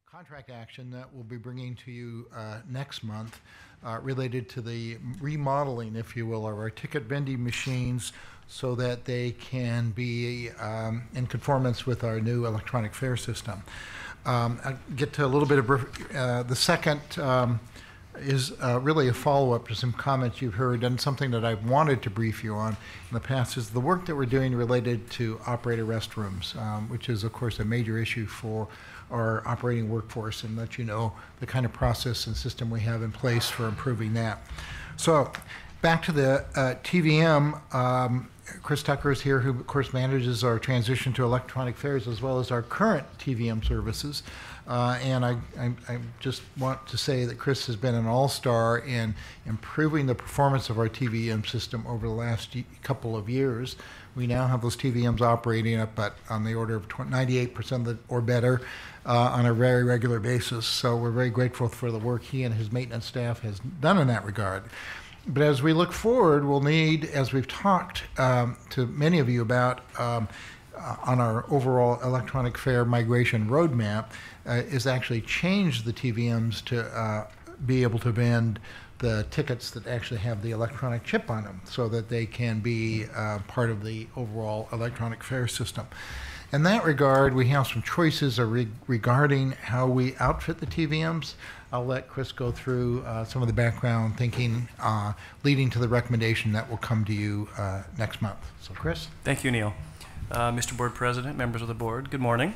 contract action that we'll be bringing to you next month related to the remodeling, if you will, of our ticket vending machines so that they can be in conformance with our new electronic fare system. I'll get to a little bit of the second is really a follow-up to some comments you've heard, and something that I've wanted to brief you on in the past is the work that we're doing related to operator restrooms, which is, of course, a major issue for our operating workforce, and let you know the kind of process and system we have in place for improving that. So back to the TVM, Chris Tucker is here, who of course manages our transition to electronic fares as well as our current TVM services. And I just want to say that Chris has been an all-star in improving the performance of our TVM system over the last couple of years. We now have those TVMs operating up on the order of 98% or better on a very regular basis. So we're very grateful for the work he and his maintenance staff has done in that regard. But as we look forward, we'll need, as we've talked to many of you about on our overall electronic fare migration roadmap, is actually change the TVMs to be able to vend the tickets that actually have the electronic chip on them so that they can be part of the overall electronic fare system. In that regard, we have some choices regarding how we outfit the TVMs. I'll let Chris go through some of the background thinking leading to the recommendation that will come to you next month. So Chris? Thank you, Neil. Mr. Board President, members of the board, good morning.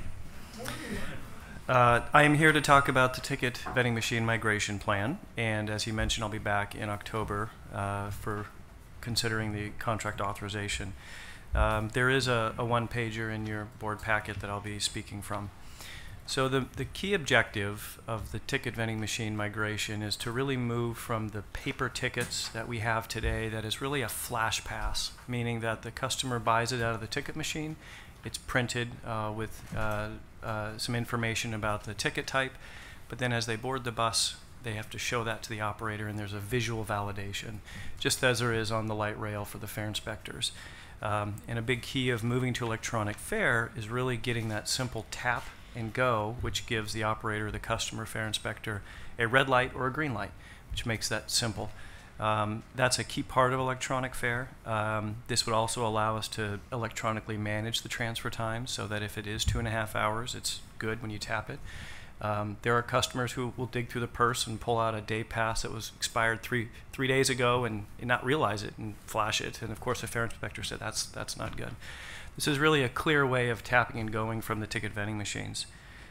I am here to talk about the ticket vending machine migration plan, and as you mentioned, I'll be back in October for considering the contract authorization. There is a one-pager in your board packet that I'll be speaking from. So the key objective of the ticket vending machine migration is to really move from the paper tickets that we have today that is really a flash pass, meaning that the customer buys it out of the ticket machine, it's printed with some information about the ticket type, but then as they board the bus, they have to show that to the operator, and there's a visual validation, just as there is on the light rail for the fare inspectors. And a big key of moving to electronic fare is really getting that simple tap and go, which gives the operator, the customer fare inspector, a red light or a green light, which makes that simple. That's a key part of electronic fare. This would also allow us to electronically manage the transfer time so that if it is 2.5 hours, it's good when you tap it. There are customers who will dig through the purse and pull out a day pass that was expired three days ago and not realize it and flash it. And of course, the fare inspector said that's not good. This is really a clear way of tapping and going from the ticket vending machines.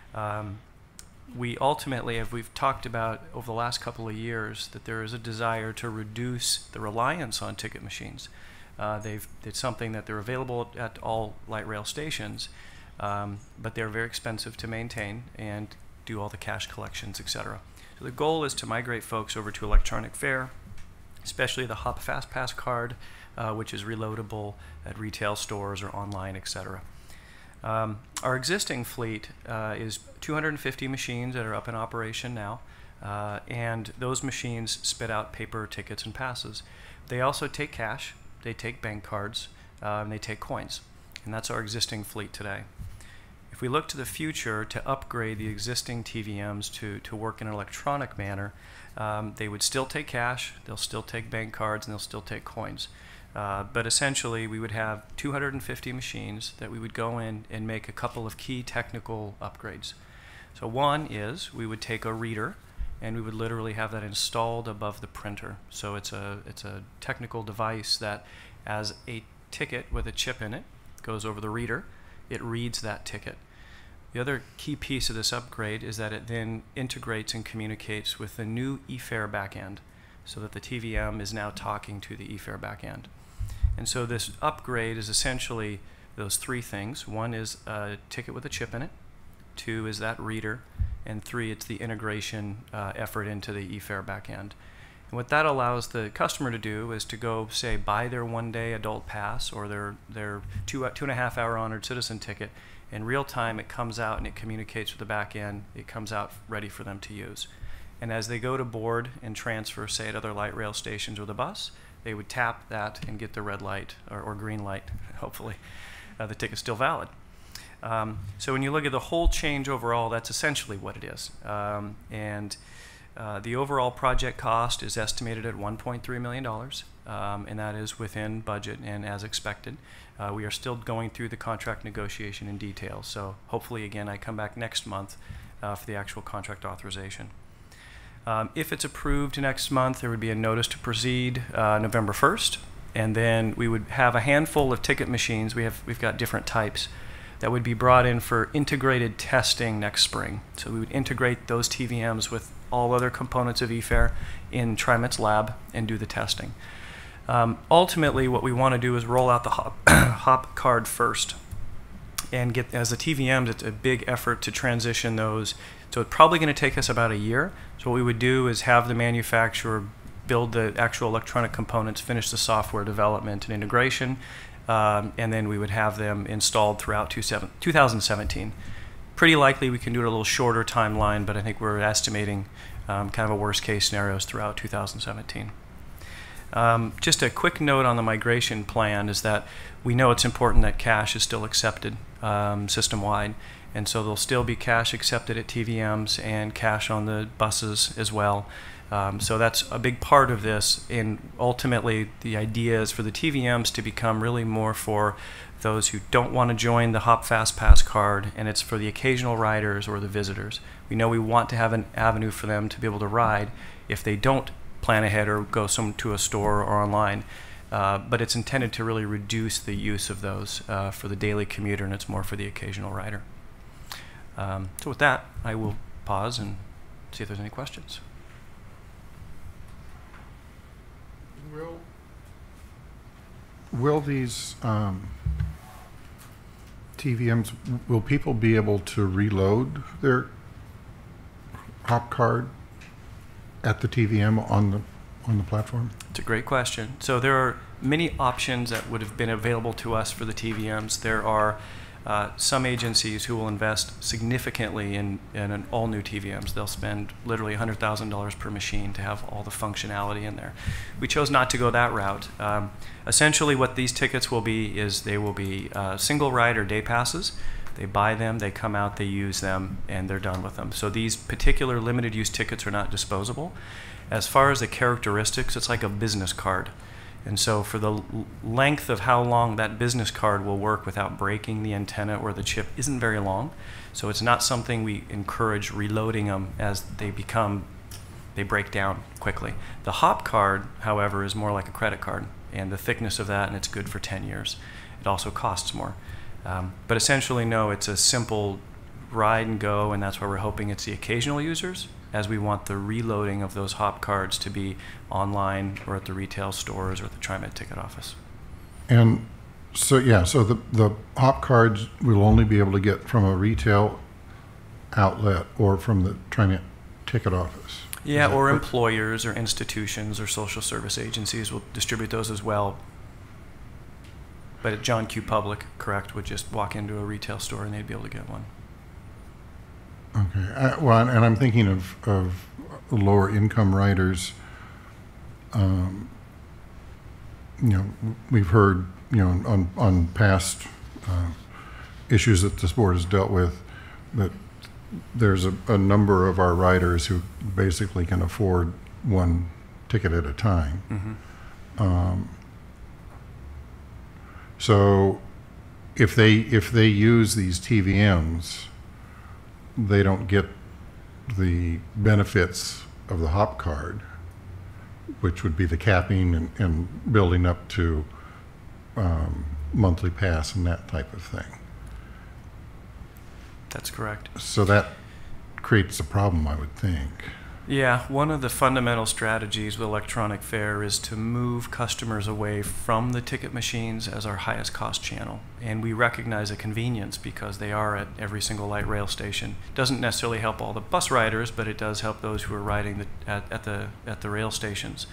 We ultimately, as we've talked about over the last couple of years, that there is a desire to reduce the reliance on ticket machines. It's something that they're available at all light rail stations, but they're very expensive to maintain and do all the cash collections, etc. So the goal is to migrate folks over to electronic fare, especially the Hop Fast Pass card, which is reloadable at retail stores or online, etc. Our existing fleet is 250 machines that are up in operation now, and those machines spit out paper tickets and passes. They also take cash, they take bank cards, and they take coins, and that's our existing fleet today. If we look to the future to upgrade the existing TVMs to work in an electronic manner, they would still take cash, they'll still take bank cards, and they'll still take coins. But essentially, we would have 250 machines that we would go in and make a couple of key technical upgrades. So one is we would take a reader and we would literally have that installed above the printer. So it's a technical device that, as a ticket with a chip in it goes over the reader, it reads that ticket. The other key piece of this upgrade is that it then integrates and communicates with the new eFare backend, so that the TVM is now talking to the eFare backend. And so this upgrade is essentially those three things. One is a ticket with a chip in it, two is that reader, and three, it's the integration effort into the eFare backend. And what that allows the customer to do is to go, say, buy their one-day adult pass or their 2.5 hour honored citizen ticket. In real time, it comes out and it communicates with the back end. It comes out ready for them to use. And as they go to board and transfer, say, at other light rail stations or the bus, they would tap that and get the red light or green light, hopefully. The ticket's still valid. So when you look at the whole change overall, that's essentially what it is. The overall project cost is estimated at $1.3 million, and that is within budget and as expected. We are still going through the contract negotiation in detail, so hopefully, again, I come back next month for the actual contract authorization. If it's approved next month, there would be a notice to proceed November 1st, and then we would have a handful of ticket machines. We've got different types that would be brought in for integrated testing next spring. So we would integrate those TVMs with all other components of eFair in TriMet's lab and do the testing. Ultimately, what we want to do is roll out the hop card first. And get, as the TVMs, it's a big effort to transition those. So it's probably going to take us about a year. So what we would do is have the manufacturer build the actual electronic components, finish the software development and integration, and then we would have them installed throughout 2017. Pretty likely we can do it a little shorter timeline, but I think we're estimating kind of a worst case scenarios throughout 2017. Just a quick note on the migration plan is that we know it's important that cash is still accepted system-wide, and so there'll still be cash accepted at TVMs and cash on the buses as well. So that's a big part of this, and ultimately the idea is for the TVMs to become really more for those who don't want to join the Hop Fast Pass card, and it's for the occasional riders or the visitors. We know we want to have an avenue for them to be able to ride if they don't plan ahead or go to a store or online. But it's intended to really reduce the use of those for the daily commuter, and it's more for the occasional rider. So with that, I will pause and see if there's any questions. Will these TVMs, will people be able to reload their hop card at the TVM on the platform? It's a great question. So there are many options that would have been available to us for the TVMs. There are some agencies who will invest significantly in an all-new TVMs. They'll spend literally $100,000 per machine to have all the functionality in there. We chose not to go that route. Essentially what these tickets will be is they will be single ride or day passes. They buy them, they come out, they use them, and they're done with them. So these particular limited use tickets are not disposable. As far as the characteristics, it's like a business card. And so for the length of how long that business card will work without breaking the antenna or the chip isn't very long. So it's not something we encourage reloading them as they break down quickly. The hop card, however, is more like a credit card, and the thickness of that, and it's good for 10 years. It also costs more. But essentially, no, it's a simple ride and go, and that's why we're hoping it's the occasional users, as we want the reloading of those hop cards to be online or at the retail stores or at the TriMet ticket office. And so, yeah, so the hop cards we'll only be able to get from a retail outlet or from the TriMet ticket office. Yeah, or employers or institutions or social service agencies will distribute those as well. But at John Q. Public, correct, would just walk into a retail store and they'd be able to get one. Okay. Well, and I'm thinking of lower income riders. You know, we've heard, you know, on past issues that this board has dealt with, that there's a number of our riders who basically can afford one ticket at a time. Mm-hmm. So if they use these TVMs, they don't get the benefits of the hop card, which would be the capping and building up to monthly pass and that type of thing. That's correct. So that creates a problem, I would think. Yeah, one of the fundamental strategies with electronic fare is to move customers away from the ticket machines as our highest cost channel. And we recognize a convenience because they are at every single light rail station. Doesn't necessarily help all the bus riders, but it does help those who are riding at the rail stations.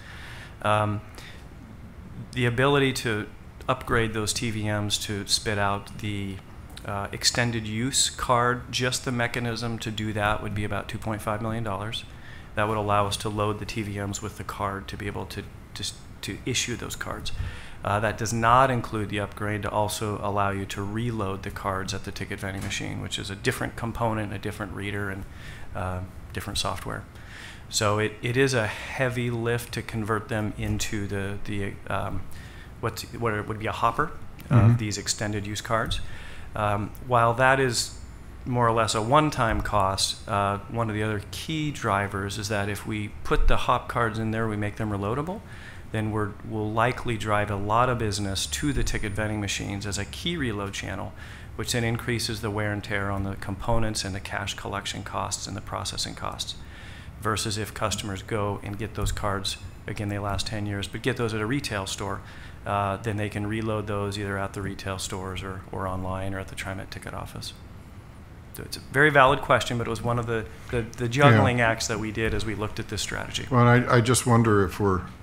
The ability to upgrade those TVMs to spit out the extended use card, just the mechanism to do that would be about $2.5 million. That would allow us to load the TVMs with the card to be able to issue those cards. That does not include the upgrade to also allow you to reload the cards at the ticket vending machine, which is a different component, a different reader, and different software. So it is a heavy lift to convert them into what would be a hopper of these extended use cards. While that is more or less a one-time cost, one of the other key drivers is that if we put the hop cards in there, we make them reloadable, then we'll likely drive a lot of business to the ticket vending machines as a key reload channel, which then increases the wear and tear on the components and the cash collection costs and the processing costs. Versus if customers go and get those cards, again, they last 10 years, but get those at a retail store, then they can reload those either at the retail stores or online or at the TriMet ticket office. So it's a very valid question, but it was one of the juggling acts that we did as we looked at this strategy. Well, I just wonder if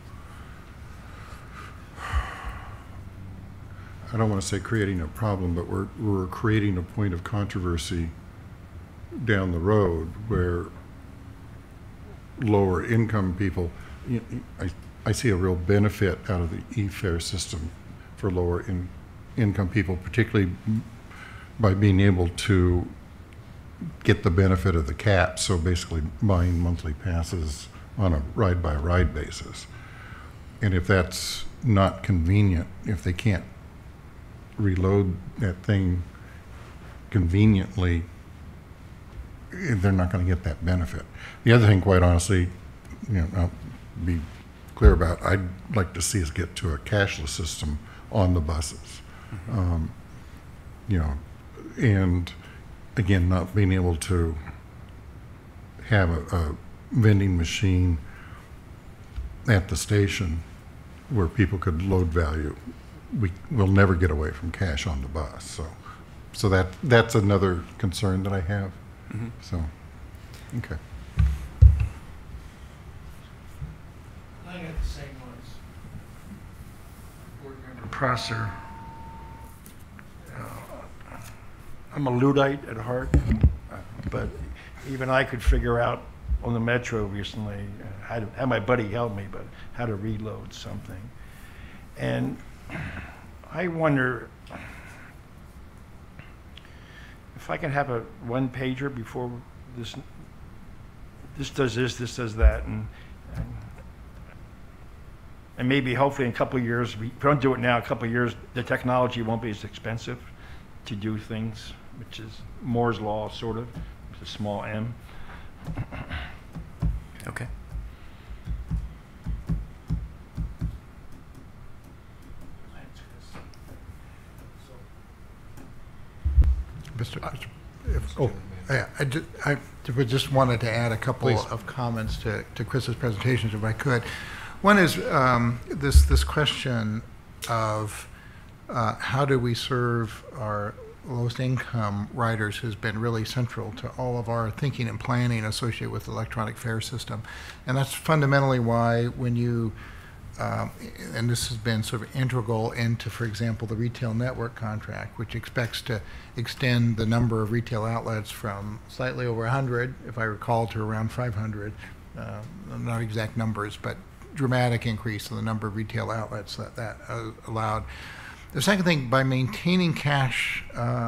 I don't want to say creating a problem, but we're creating a point of controversy down the road where lower income people, I see a real benefit out of the e-fare system for lower income people, particularly by being able to get the benefit of the cap, so basically buying monthly passes on a ride-by-ride basis. And if that's not convenient, if they can't reload that thing conveniently, they're not going to get that benefit. The other thing, quite honestly, I'll be clear about, I'd like to see us get to a cashless system on the buses. And again, not being able to have a vending machine at the station where people could load value. We'll never get away from cash on the bus. So that's another concern that I have. So, okay. I got the same ones. Board member Prosser. I'm a Luddite at heart, but even I could figure out on the Metro recently, had my buddy help me, but how to reload something. And I wonder if I can have a one-pager before this does this does that, and maybe hopefully in a couple of years, if we don't do it now, a couple of years, the technology won't be as expensive to do things, which is Moore's law, sort of, it's a small m. Okay. I just wanted to add a couple of comments to Chris's presentations, if I could. One is this question of how do we serve our lowest income riders has been really central to all of our thinking and planning associated with the electronic fare system. And that's fundamentally why when you and this has been sort of integral into, for example, the retail network contract, which expects to extend the number of retail outlets from slightly over 100, if I recall, to around 500. Not exact numbers, but dramatic increase in the number of retail outlets that allowed. The second thing, by maintaining cash,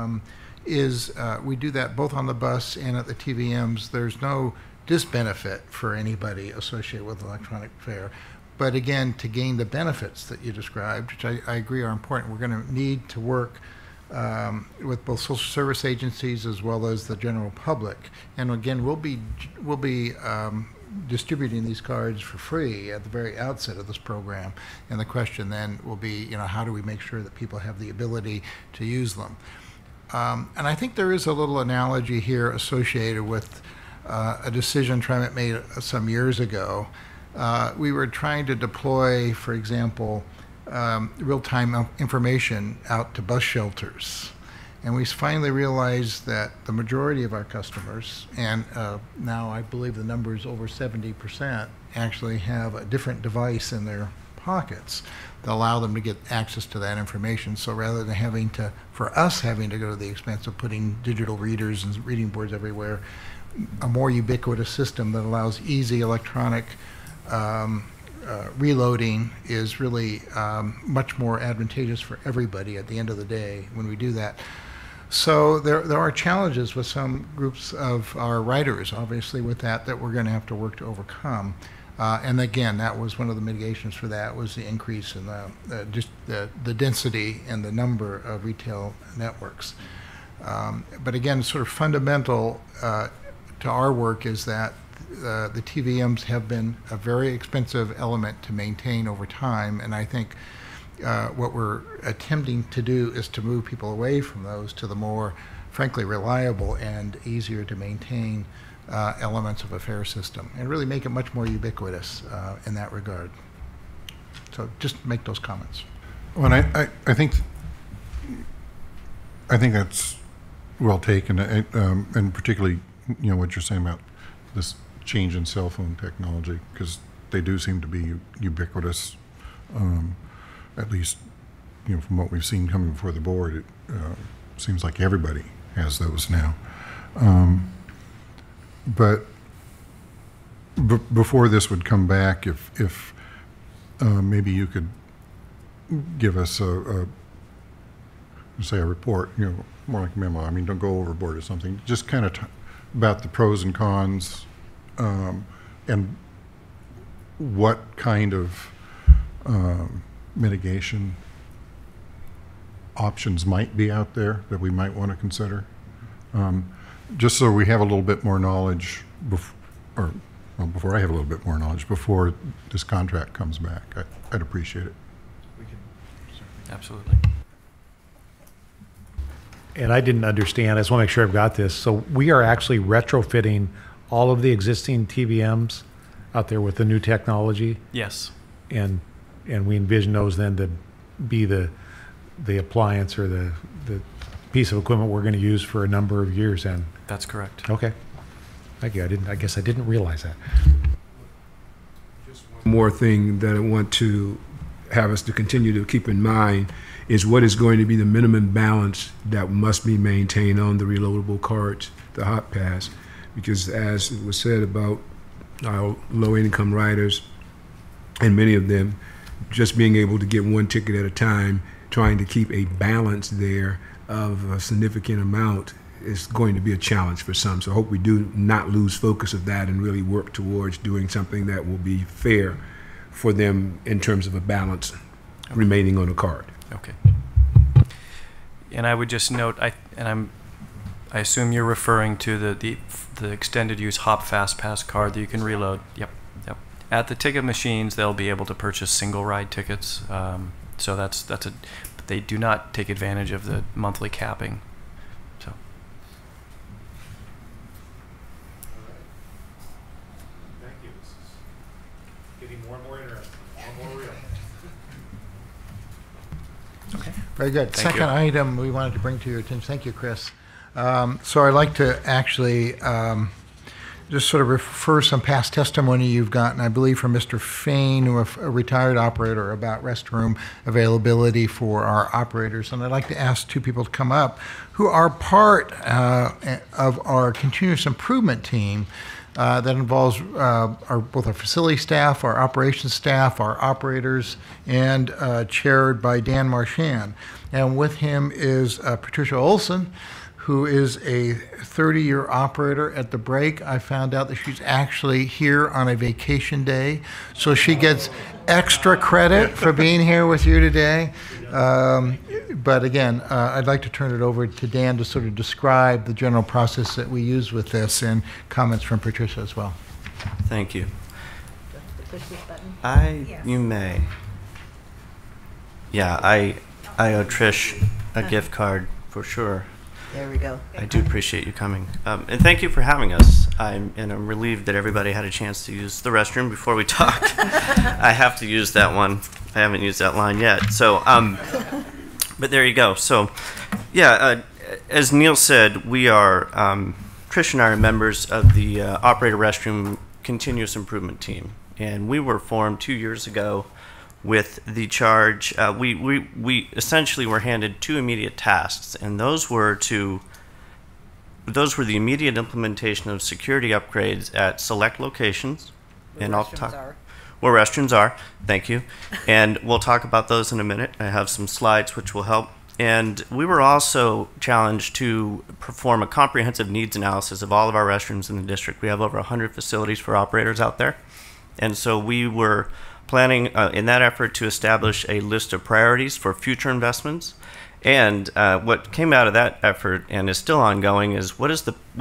is we do that both on the bus and at the TVMs. There's no disbenefit for anybody associated with electronic fare. But again, to gain the benefits that you described, which I agree are important, we're going to need to work with both social service agencies as well as the general public. And again, we'll be distributing these cards for free at the very outset of this program. And the question then will be, how do we make sure that people have the ability to use them? And I think there is a little analogy here associated with a decision TriMet made some years ago. We were trying to deploy, for example, real-time information out to bus shelters. And we finally realized that the majority of our customers, and now I believe the number is over 70%, actually have a different device in their pockets that allow them to get access to that information. So rather than for us having to go to the expense of putting digital readers and reading boards everywhere, a more ubiquitous system that allows easy electronic reloading is really much more advantageous for everybody at the end of the day when we do that. So there are challenges with some groups of our writers, obviously, with that we're going to have to work to overcome. And again, that was one of the mitigations for that, was the increase in just the density and the number of retail networks. But again, sort of fundamental to our work is that the TVMs have been a very expensive element to maintain over time, and I think what we're attempting to do is to move people away from those to the more, frankly, reliable and easier to maintain elements of a fare system, and really make it much more ubiquitous in that regard. So just make those comments. Well, I think that's well taken, and particularly, you know, what you're saying about this change in cell phone technology, because they do seem to be ubiquitous. At least, you know, from what we've seen coming before the board, it seems like everybody has those now. But before this would come back, if maybe you could give us say a report, you know, more like a memo. I mean, don't go overboard or something. Just kind of about the pros and cons, and what kind of mitigation options might be out there that we might want to consider, just so we have a little bit more knowledge before I have a little bit more knowledge before this contract comes back. I'd appreciate it. Absolutely. And I didn't understand. I just want to make sure I've got this. So we are actually retrofitting all of the existing TVMs out there with the new technology, Yes. and we envision those then to be the appliance or the piece of equipment we're going to use for a number of years. And That's correct. okay, thank you. I guess I didn't realize that. More thing that I want to have us to continue to keep in mind is what is going to be the minimum balance that must be maintained on the reloadable cards, the hot pass, because as it was said about our low-income riders, and many of them just being able to get one ticket at a time, trying to keep a balance there of a significant amount is going to be a challenge for some. So I hope we do not lose focus of that and really work towards doing something that will be fair for them in terms of a balance remaining on the card. Okay. And I would just note, I assume you're referring to the extended use Hop Fast Pass card that you can reload. Yep. At the ticket machines, they'll be able to purchase single ride tickets. So that's but they do not take advantage of the monthly capping. So. Thank you. This is getting more and more interesting, more and more real. Okay. Very good. Thank Second you. item we wanted to bring to your attention. Thank you, Chris. So I'd like to actually just sort of refer some past testimony you've gotten, I believe, from Mr. Fain, a retired operator, about restroom availability for our operators. And I'd like to ask two people to come up who are part of our continuous improvement team that involves both our facility staff, our operations staff, our operators, and chaired by Dan Marchand. And with him is Patricia Olson, who is a 30-year operator. At the break, I found out that she's actually here on a vacation day, so she gets extra credit for being here with you today. But again, I'd like to turn it over to Dan to sort of describe the general process that we use with this, and comments from Patricia as well. Thank you. Push this button. You may. Yeah, I owe Trish a gift card for sure. There we go. I do appreciate you coming. And thank you for having us. I'm relieved that everybody had a chance to use the restroom before we talked. I have to use that one. I haven't used that line yet. So, but there you go. So, yeah, as Neil said, we are, Trish and I are members of the Operator Restroom Continuous Improvement Team. And we were formed 2 years ago with the charge. We essentially were handed two immediate tasks, and those were the immediate implementation of security upgrades at select locations, Where and I'll restrooms talk are. where restrooms are. Thank you. And we'll talk about those in a minute. I have some slides which will help. And we were also challenged to perform a comprehensive needs analysis of all of our restrooms in the district. We have over 100 facilities for operators out there. And so we were planning in that effort to establish a list of priorities for future investments. And what came out of that effort and is still ongoing is what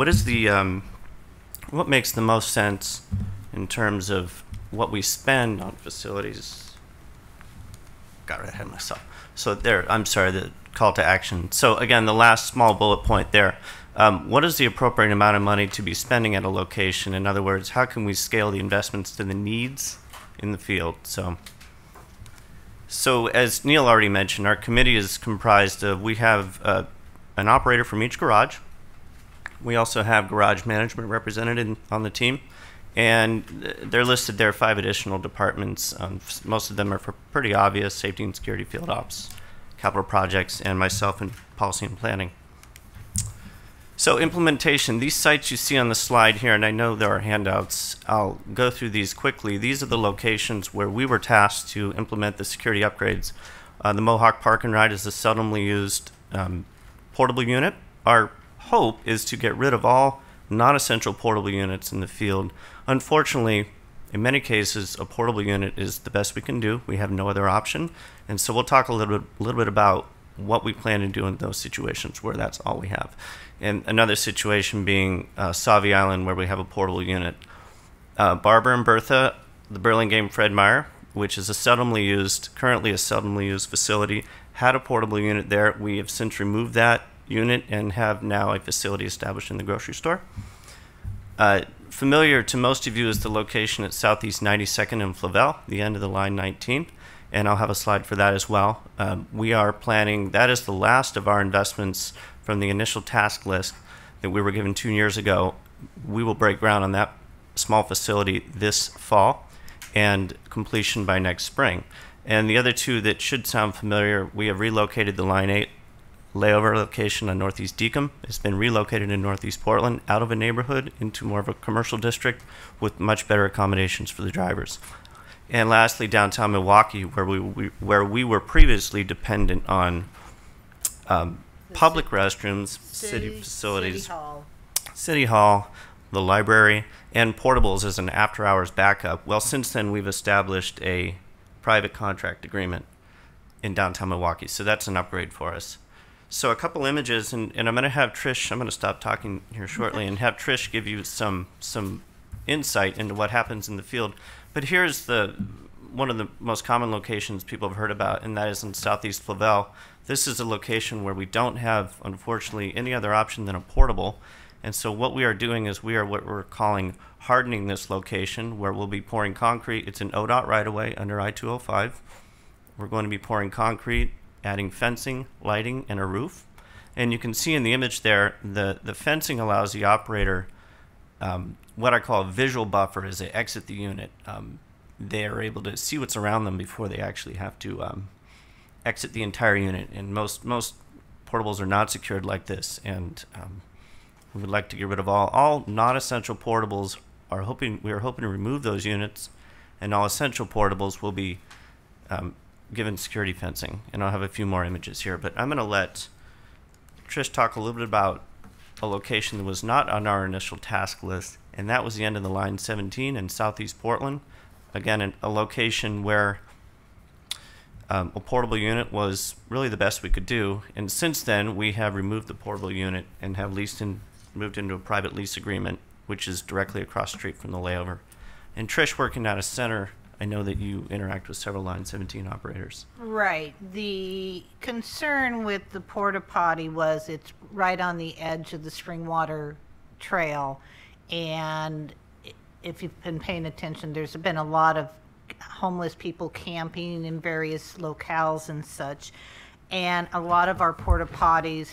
makes the most sense in terms of what we spend on facilities. Got right ahead of myself. So there, I'm sorry, the call to action. So again, the last small bullet point there. What is the appropriate amount of money to be spending at a location? In other words, how can we scale the investments to the needs in the field? So as Neil already mentioned, our committee is comprised of, we have an operator from each garage. We also have garage management represented on the team. And they're listed there, 5 additional departments. Most of them are for pretty obvious: safety and security, field ops, capital projects, and myself in policy and planning. So implementation, these sites you see on the slide here, and I know there are handouts, I'll go through these quickly. These are the locations where we were tasked to implement the security upgrades. The Mohawk Park and Ride is a seldomly used portable unit. Our hope is to get rid of all non-essential portable units in the field. Unfortunately, in many cases, a portable unit is the best we can do. We have no other option. And so we'll talk a little bit about what we plan to do in those situations where that's all we have. And another situation being Sauvie Island, where we have a portable unit. Barbara and Bertha, the Burlingame Fred Meyer, which is currently a seldomly used facility, had a portable unit there. We have since removed that unit and have now a facility established in the grocery store. Familiar to most of you is the location at Southeast 92nd and Flavel, the end of the line 19, and I'll have a slide for that as well. We are planning, that is the last of our investments from the initial task list that we were given 2 years ago. We will break ground on that small facility this fall and completion by next spring. And the other two that should sound familiar, we have relocated the line 8 layover location on Northeast Deacon. It's been relocated in Northeast Portland out of a neighborhood into more of a commercial district with much better accommodations for the drivers. And lastly, downtown Milwaukee, where we were previously dependent on public restrooms, city facilities, City Hall, the library, and portables as an after-hours backup. Well, since then, we've established a private contract agreement in downtown Milwaukee, so that's an upgrade for us. So a couple images, and I'm going to have Trish, I'm going to stop talking here shortly and have Trish give you some insight into what happens in the field. But here's one of the most common locations people have heard about, and that is in Southeast Flavel. This is a location where we don't have, unfortunately, any other option than a portable. And so what we are doing is we are what we're calling hardening this location, where we'll be pouring concrete. It's an ODOT right-of-way under I-205. We're going to be pouring concrete, adding fencing, lighting, and a roof. And you can see in the image there, the fencing allows the operator what I call a visual buffer as they exit the unit. They are able to see what's around them before they actually have to exit the entire unit. And most portables are not secured like this. And we would like to get rid of all non-essential portables. We are hoping to remove those units, and all essential portables will be given security fencing. And I'll have a few more images here, but I'm going to let Trish talk a little bit about a location that was not on our initial task list, and that was the end of the line 17 in Southeast Portland. Again, a location where a portable unit was really the best we could do. And since then, we have removed the portable unit and have moved into a private lease agreement, which is directly across the street from the layover. And Trish, working at a center, I know that you interact with several Line 17 operators. Right. The concern with the porta potty was it's right on the edge of the Springwater Trail, and if you've been paying attention, there's been a lot of homeless people camping in various locales and such, and a lot of our porta potties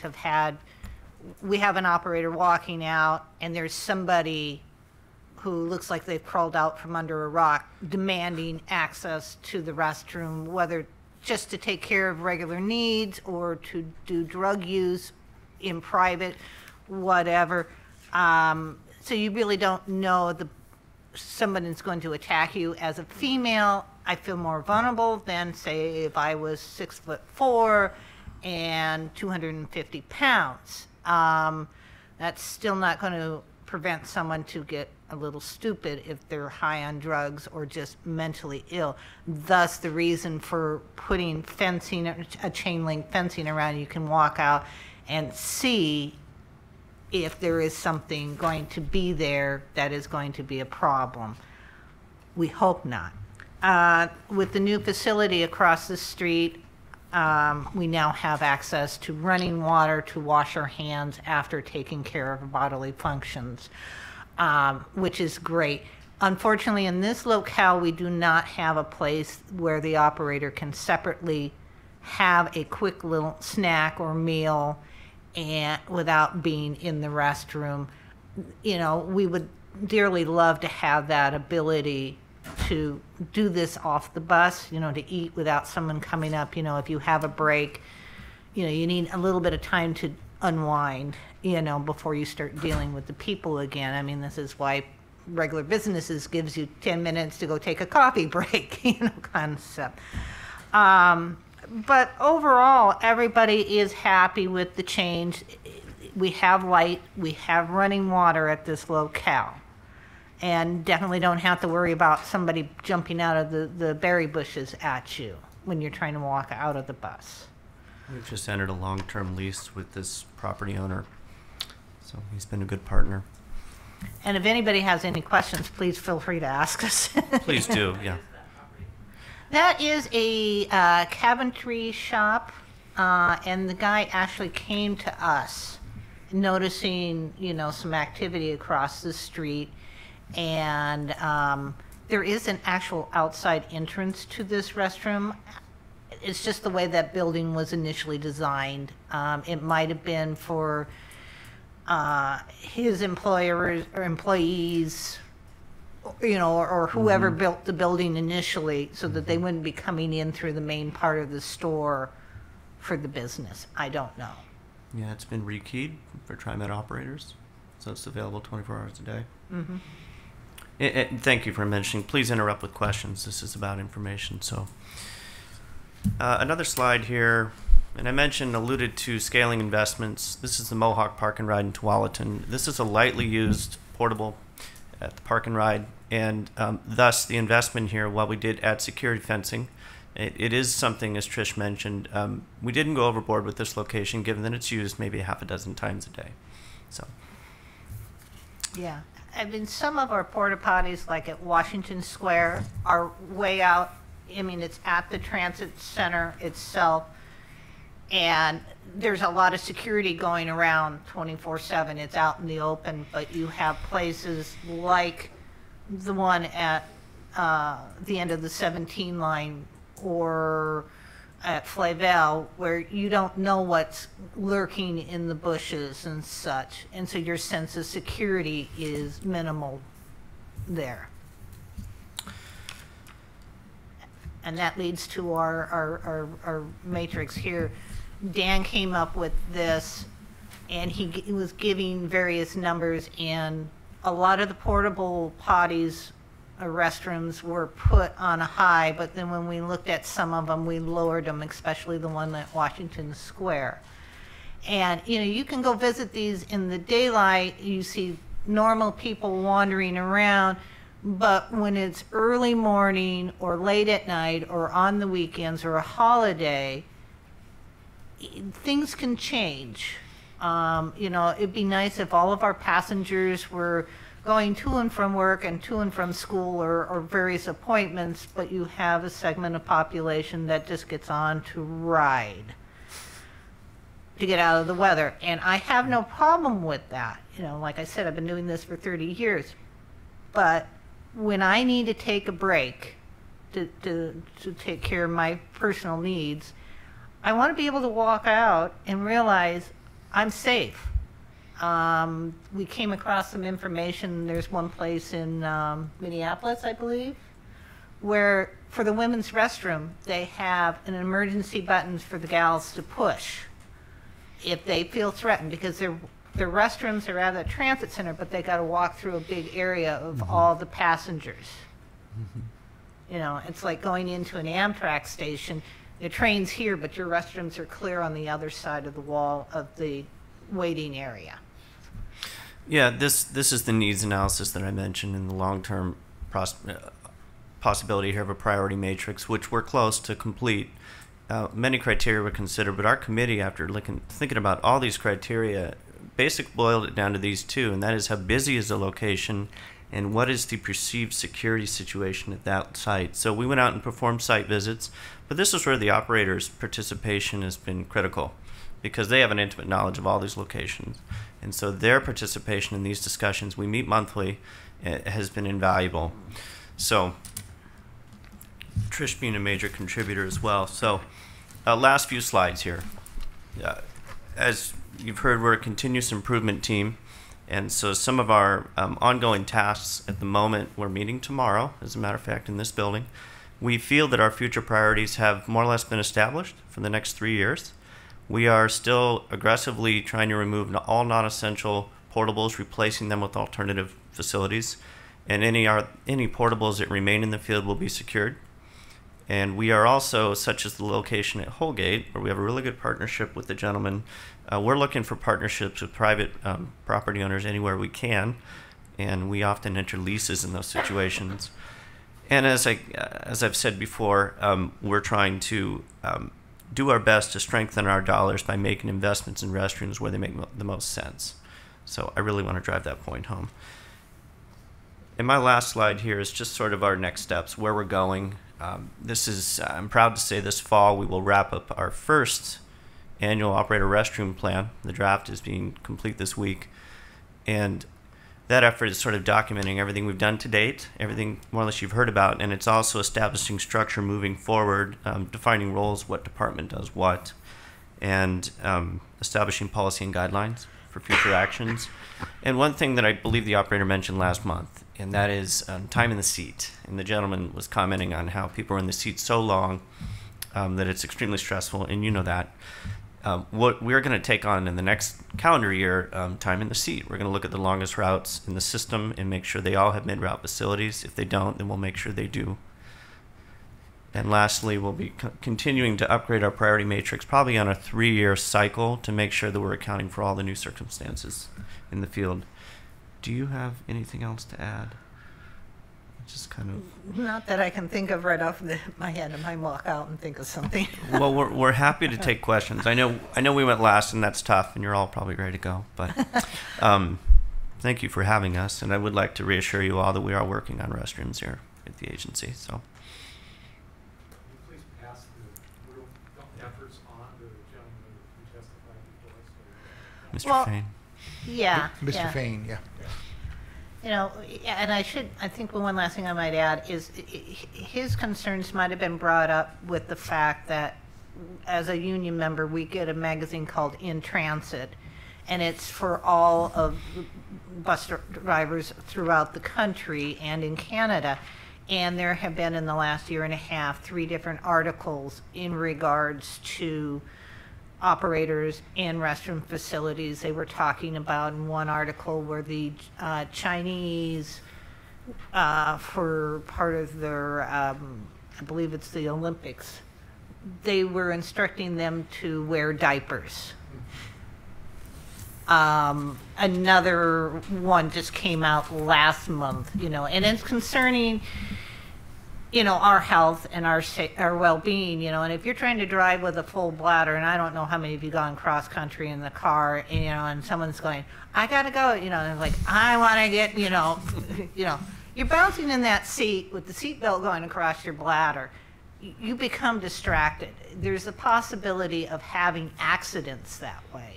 we have an operator walking out, and there's somebody who looks like they've crawled out from under a rock demanding access to the restroom, whether just to take care of regular needs or to do drug use in private, whatever. So you really don't know someone's going to attack you. As a female, I feel more vulnerable than, say, if I was 6'4" and 250 pounds. That's still not going to prevent someone to get a little stupid if they're high on drugs or just mentally ill. Thus, the reason for putting fencing, a chain link fencing around, you can walk out and see if there is something going to be there that is going to be a problem. We hope not. With the new facility across the street, we now have access to running water to wash our hands after taking care of bodily functions, which is great. Unfortunately, in this locale, we do not have a place where the operator can separately have a quick little snack or meal and without being in the restroom. You know, we would dearly love to have that ability to do this off the bus, you know, to eat without someone coming up. You know, if you have a break, you know, you need a little bit of time to unwind, you know, before you start dealing with the people again. I mean, this is why regular businesses gives you 10 minutes to go take a coffee break, you know, concept. But overall, everybody is happy with the change. We have light, we have running water at this locale, and definitely don't have to worry about somebody jumping out of the berry bushes at you when you're trying to walk out of the bus. We've just entered a long-term lease with this property owner, so he's been a good partner. And if anybody has any questions, please feel free to ask us. Please do, yeah. That is a cabinetry shop, and the guy actually came to us noticing, you know, some activity across the street, and there is an actual outside entrance to this restroom. It's just the way that building was initially designed. It might have been for his employers or employees, you know, or whoever built the building initially, so that they wouldn't be coming in through the main part of the store for the business. I don't know. Yeah, it's been rekeyed for TriMet operators, so it's available 24 hours a day. Mm-hmm. And thank you for mentioning. Please interrupt with questions. This is about information. So another slide here, and I alluded to scaling investments. This is the Mohawk Park and Ride in Tualatin. This is a lightly used portable at the park and ride, and thus the investment here, while we did add security fencing, it is something, as Trish mentioned, we didn't go overboard with this location, given that it's used maybe half a dozen times a day. So, yeah, I mean, some of our porta potties, like at Washington Square, are way out. I mean, it's at the transit center itself, and there's a lot of security going around 24/7. It's out in the open, but you have places like the one at the end of the 17 line or at Flavel, where you don't know what's lurking in the bushes and such, and so your sense of security is minimal there. And that leads to our matrix here. Dan came up with this, and he was giving various numbers, and a lot of the portable potties or restrooms were put on a high, but then when we looked at some of them, we lowered them, especially the one at Washington Square. And, you know, you can go visit these in the daylight, you see normal people wandering around, but when it's early morning or late at night or on the weekends or a holiday, things can change. You know, it'd be nice if all of our passengers were going to and from work and to and from school or various appointments, but you have a segment of population that just gets on to ride to get out of the weather. And I have no problem with that. You know, like I said, I've been doing this for 30 years. But when I need to take a break to take care of my personal needs, I want to be able to walk out and realize I'm safe. We came across some information. There's one place in Minneapolis, I believe, where for the women's restroom, they have an emergency button for the gals to push if they feel threatened, because they're their restrooms are at a transit center, but they got to walk through a big area of all the passengers. You know, it's like going into an Amtrak station. The train's here, but your restrooms are clear on the other side of the wall of the waiting area. Yeah, this is the needs analysis that I mentioned in the long-term possibility here of a priority matrix, which we're close to complete. Many criteria were considered, but our committee, after thinking about all these criteria, basically boiled it down to these two, and that is how busy is the location and what is the perceived security situation at that site. So we went out and performed site visits, but this is where the operator's participation has been critical because they have an intimate knowledge of all these locations. And so their participation in these discussions, we meet monthly, has been invaluable. So Trish being a major contributor as well. So last few slides here. As you've heard, we're a continuous improvement team. And so some of our ongoing tasks at the moment, we're meeting tomorrow, as a matter of fact, in this building. We feel that our future priorities have more or less been established for the next 3 years. We are still aggressively trying to remove all non-essential portables, replacing them with alternative facilities. And any portables that remain in the field will be secured. And we are also, such as the location at Holgate, where we have a really good partnership with the gentleman. We're looking for partnerships with private property owners anywhere we can, and we often enter leases in those situations. And as I've said before, we're trying to do our best to strengthen our dollars by making investments in restrooms where they make the most sense. So I really want to drive that point home. And my last slide here is just sort of our next steps, where we're going. I'm proud to say this fall we will wrap up our first annual operator restroom plan. The draft is being complete this week. And that effort is sort of documenting everything we've done to date, everything more or less you've heard about, and it's also establishing structure moving forward, defining roles, what department does what, and establishing policy and guidelines for future actions. And one thing that I believe the operator mentioned last month, and that is time in the seat. And the gentleman was commenting on how people are in the seat so long that it's extremely stressful, and you know that. What we're going to take on in the next calendar year, time in the seat. We're going to look at the longest routes in the system and make sure they all have mid-route facilities. If they don't, then we'll make sure they do. And lastly, we'll be continuing to upgrade our priority matrix, probably on a 3-year cycle, to make sure that we're accounting for all the new circumstances in the field. Do you have anything else to add? Just kind of. Not that I can think of right off my head. I might walk out and think of something. Well, we're happy to take questions. I know we went last, and that's tough, and you're all probably ready to go. But thank you for having us, and I would like to reassure you all that we are working on restrooms here at the agency. So. Please pass the efforts on to the gentleman who testified before us. Mr. Well, Fain. Yeah. Mr. yeah. Fain, yeah. You know, and I think one last thing I might add is his concerns might have been brought up with the fact that as a union member, we get a magazine called In Transit, and it's for all of bus drivers throughout the country and in Canada. And there have been in the last year and a half 3 different articles in regards to operators in restroom facilities. They were talking about in one article where the Chinese, for part of their, I believe it's the Olympics, they were instructing them to wear diapers. Another one just came out last month, you know, and it's concerning, you know, our health and our well-being, you know, and if you're trying to drive with a full bladder, and I don't know how many of you gone cross-country in the car, you know, and someone's going, I gotta go, you know, and like, I wanna get, you know, you're bouncing in that seat with the seatbelt going across your bladder. You become distracted. There's a possibility of having accidents that way.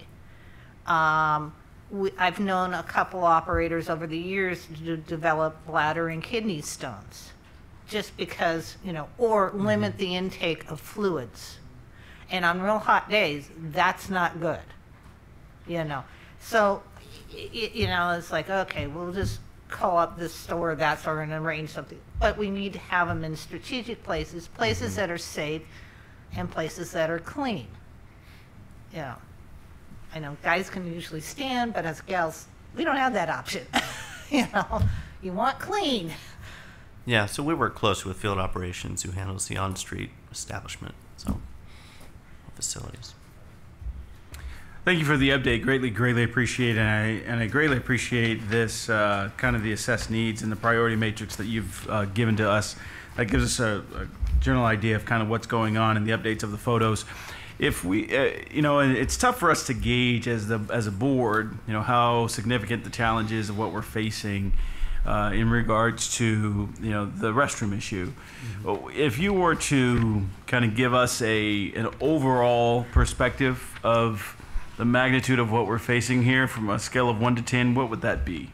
I've known a couple operators over the years to develop bladder and kidney stones, just because, you know, or limit the intake of fluids. And on real hot days, that's not good, you know. So, you know, it's like, okay, we'll just call up this store, that store, and arrange something. But we need to have them in strategic places, places that are safe and places that are clean, you know. I know guys can usually stand, but as gals, we don't have that option. You know, you want clean. Yeah, so we work closely with field operations who handles the on-street establishment, so facilities. Thank you for the update. Greatly appreciate it. And I greatly appreciate this kind of the assessed needs and the priority matrix that you've given to us. That gives us a general idea of kind of what's going on and the updates of the photos. If we, you know, and it's tough for us to gauge as a board, you know, how significant the challenge is of what we're facing in regards to, you know, the restroom issue. Mm-hmm. If you were to kind of give us an overall perspective of the magnitude of what we're facing here from a scale of 1 to 10, what would that be?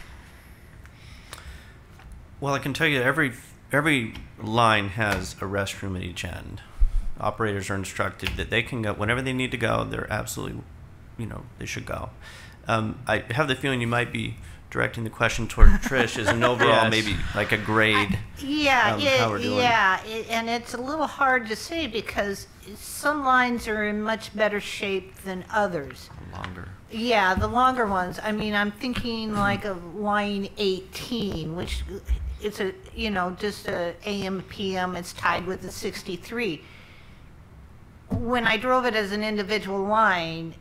Well, I can tell you every line has a restroom at each end. Operators are instructed that they can go whenever they need to go. They're absolutely, you know, they should go. I have the feeling you might be directing the question toward Trish as an overall, Yes. maybe like a grade. How we're doing. And it's a little hard to say because some lines are in much better shape than others. Longer. Yeah, the longer ones. I mean, I'm thinking like of line 18, which it's a, you know, just a AM PM. It's tied with the 63. When I drove it as an individual line,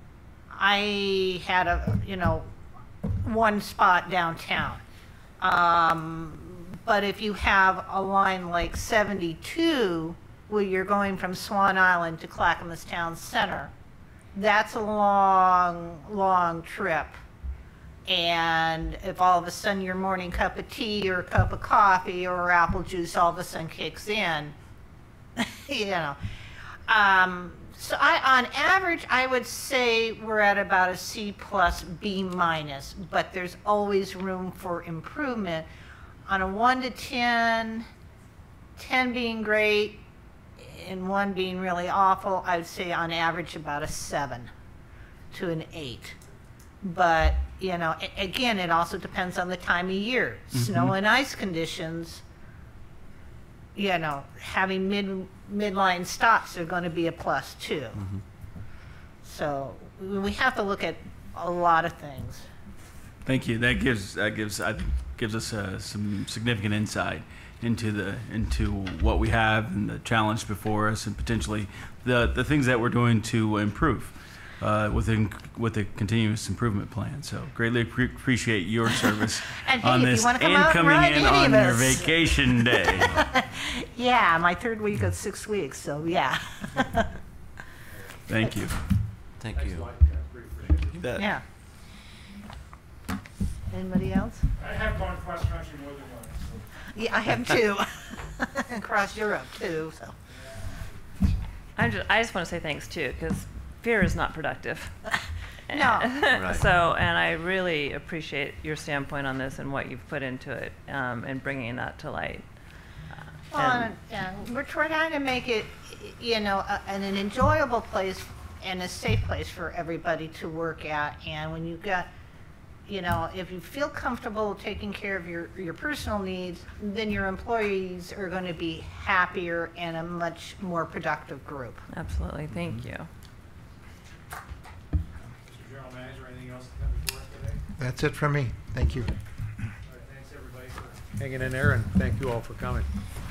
I had a, you know, one spot downtown. But if you have a line like 72, where you're going from Swan Island to Clackamas Town Center, that's a long trip. And if all of a sudden your morning cup of tea or cup of coffee or apple juice all of a sudden kicks in, you know. So on average, I would say we're at about a C plus, B minus, but there's always room for improvement. On a 1 to 10, 10 being great, and 1 being really awful, I would say on average about a 7 to an 8. But, you know, again, it also depends on the time of year. Mm-hmm. Snow and ice conditions, you know, having midline stops are going to be a plus too. Mm-hmm. So we have to look at a lot of things. Thank you. That gives us some significant insight into what we have and the challenge before us, and potentially the things that we're doing to improve with the continuous improvement plan. So greatly appreciate your service and hey, on this and coming in on your vacation day. Yeah, my 3rd week of 6 weeks. So yeah. Thank you. Thank you. You bet. Yeah. Anybody else? I have gone cross country more than once. So. Yeah, I have too. Across Europe too. So. I just want to say thanks too, because fear is not productive. No. Right. So, and I really appreciate your standpoint on this and what you've put into it, and bringing that to light. Well, we're trying to make it, you know, an enjoyable place and a safe place for everybody to work at. And when you've got, you know, if you feel comfortable taking care of your personal needs, then your employees are going to be happier and a much more productive group. Absolutely. Thank you. Mr. General Manager, anything else to come before us today? That's it from me. Thank you. All right, thanks everybody for Hanging in there, and thank you all for coming.